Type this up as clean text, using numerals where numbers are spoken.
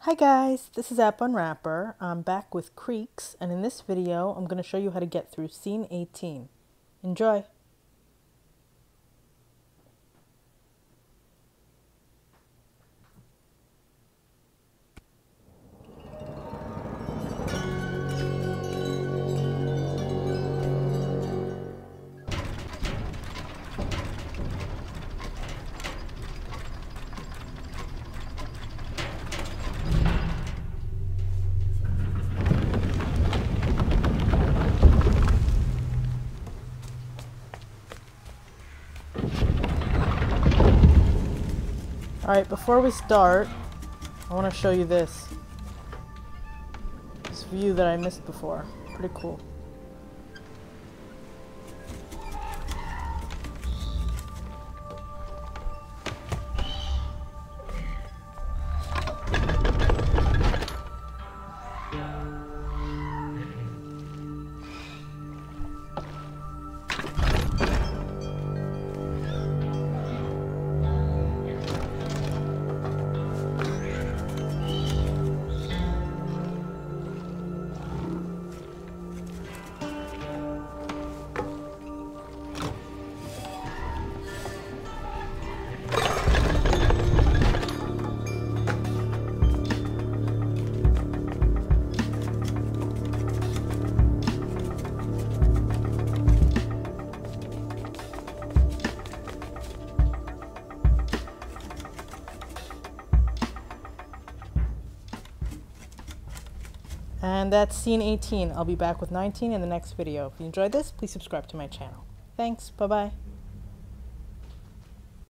Hi guys, this is App Unwrapper. I'm back with Creaks, and in this video I'm going to show you how to get through scene 18. Enjoy! Alright, before we start, I want to show you this view that I missed before. Pretty cool. And that's scene 18. I'll be back with 19 in the next video. If you enjoyed this, please subscribe to my channel. Thanks. Bye-bye.